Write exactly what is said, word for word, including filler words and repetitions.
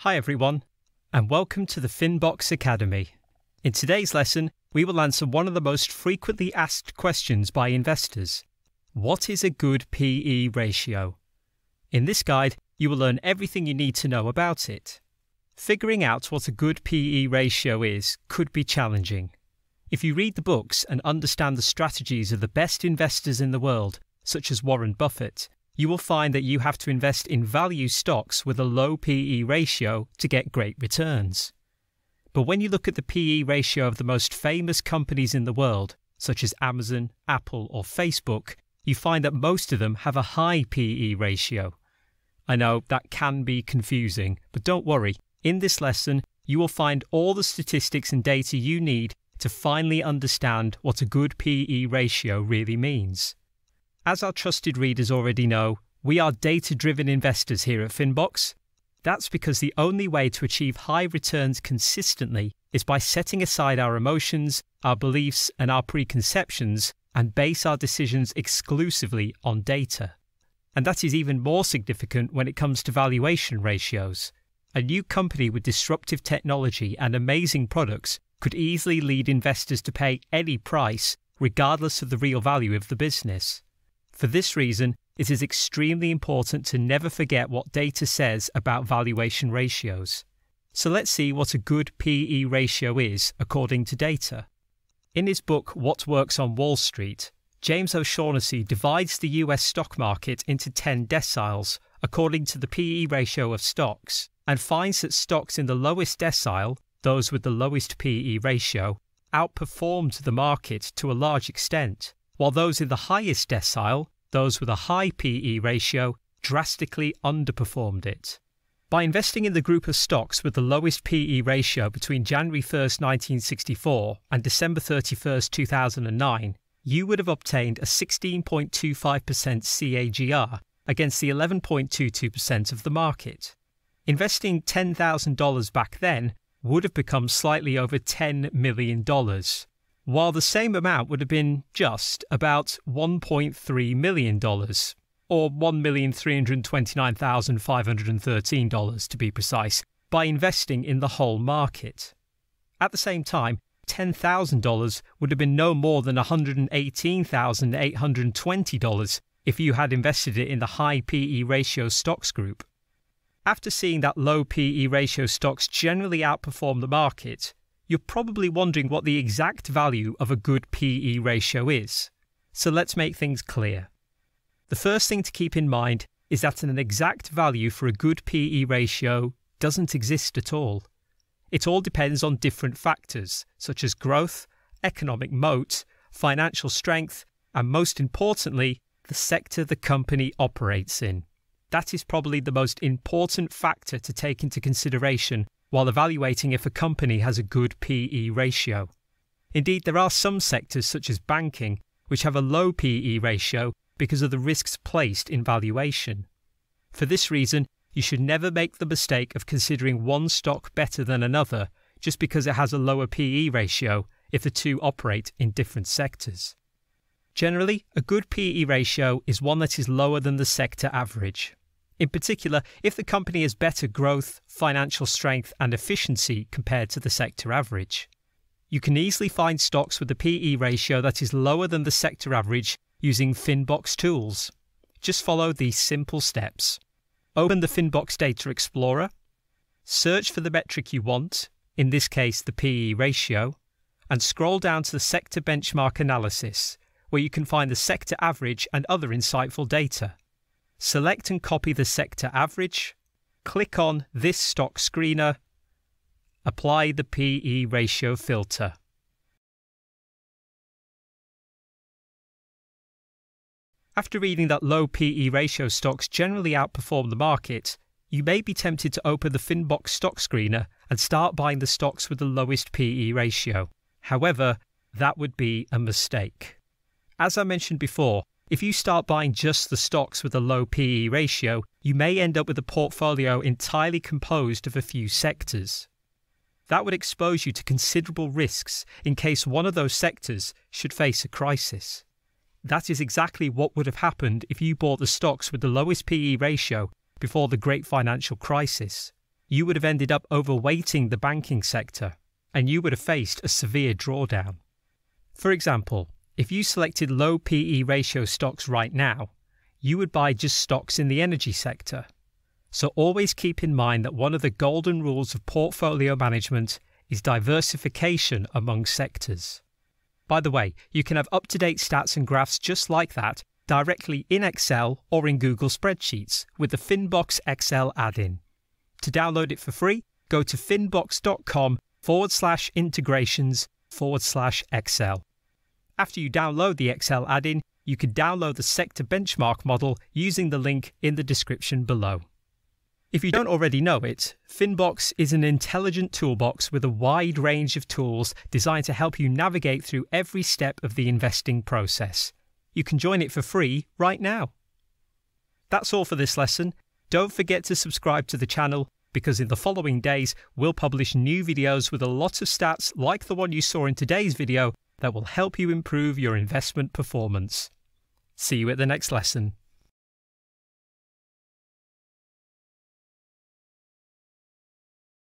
Hi everyone, and welcome to the Finbox Academy. In today's lesson, we will answer one of the most frequently asked questions by investors. What is a good P E ratio? In this guide, you will learn everything you need to know about it. Figuring out what a good P E ratio is could be challenging. If you read the books and understand the strategies of the best investors in the world, such as Warren Buffett, you will find that you have to invest in value stocks with a low P E ratio to get great returns. But when you look at the P E ratio of the most famous companies in the world, such as Amazon, Apple, or Facebook, you find that most of them have a high P E ratio. I know that can be confusing, but don't worry. In this lesson, you will find all the statistics and data you need to finally understand what a good P E ratio really means. As our trusted readers already know, we are data-driven investors here at Finbox. That's because the only way to achieve high returns consistently is by setting aside our emotions, our beliefs, and our preconceptions and base our decisions exclusively on data. And that is even more significant when it comes to valuation ratios. A new company with disruptive technology and amazing products could easily lead investors to pay any price, regardless of the real value of the business. For this reason, it is extremely important to never forget what data says about valuation ratios. So let's see what a good P E ratio is according to data. In his book What Works on Wall Street, James O'Shaughnessy divides the U S stock market into ten deciles according to the P E ratio of stocks, and finds that stocks in the lowest decile, those with the lowest P E ratio, outperformed the market to a large extent, while those in the highest decile, those with a high P E ratio, drastically underperformed it. By investing in the group of stocks with the lowest P E ratio between January first, nineteen sixty-four and December thirty-first, two thousand nine, you would have obtained a sixteen point two five percent C A G R against the eleven point two two percent of the market. Investing ten thousand dollars back then would have become slightly over ten million dollars. While the same amount would have been just about one point three million dollars, or one million three hundred twenty-nine thousand five hundred thirteen dollars to be precise, by investing in the whole market. At the same time, ten thousand dollars would have been no more than one hundred eighteen thousand eight hundred twenty dollars if you had invested it in the high P E ratio stocks group. After seeing that low P E ratio stocks generally outperform the market, you're probably wondering what the exact value of a good P E ratio is. So let's make things clear. The first thing to keep in mind is that an exact value for a good P E ratio doesn't exist at all. It all depends on different factors, such as growth, economic moat, financial strength, and most importantly, the sector the company operates in. That is probably the most important factor to take into consideration while evaluating if a company has a good P E ratio. Indeed, there are some sectors such as banking which have a low P E ratio because of the risks placed in valuation. For this reason, you should never make the mistake of considering one stock better than another just because it has a lower P E ratio if the two operate in different sectors. Generally, a good P E ratio is one that is lower than the sector average. In particular, if the company has better growth, financial strength, and efficiency compared to the sector average. You can easily find stocks with a P E ratio that is lower than the sector average using Finbox tools. Just follow these simple steps. Open the Finbox Data Explorer, search for the metric you want, in this case the P E ratio, and scroll down to the sector benchmark analysis, where you can find the sector average and other insightful data. Select and copy the sector average, click on This Stock Screener, apply the P E ratio filter. After reading that low P E ratio stocks generally outperform the market, you may be tempted to open the Finbox Stock Screener and start buying the stocks with the lowest P E ratio. However, that would be a mistake. As I mentioned before, if you start buying just the stocks with a low P E ratio, you may end up with a portfolio entirely composed of a few sectors. That would expose you to considerable risks in case one of those sectors should face a crisis. That is exactly what would have happened if you bought the stocks with the lowest P E ratio before the great financial crisis. you would have ended up overweighting the banking sector, and you would have faced a severe drawdown. For example, if you selected low P E ratio stocks right now, you would buy just stocks in the energy sector. So always keep in mind that one of the golden rules of portfolio management is diversification among sectors. By the way, you can have up-to-date stats and graphs just like that directly in Excel or in Google Spreadsheets with the Finbox Excel add-in. To download it for free, go to finbox.com forward slash integrations forward slash Excel. After you download the Excel add-in, you can download the sector benchmark model using the link in the description below. If you don't already know it, Finbox is an intelligent toolbox with a wide range of tools designed to help you navigate through every step of the investing process. You can join it for free right now. That's all for this lesson. Don't forget to subscribe to the channel because in the following days we'll publish new videos with a lot of stats like the one you saw in today's video that will help you improve your investment performance. See you at the next lesson.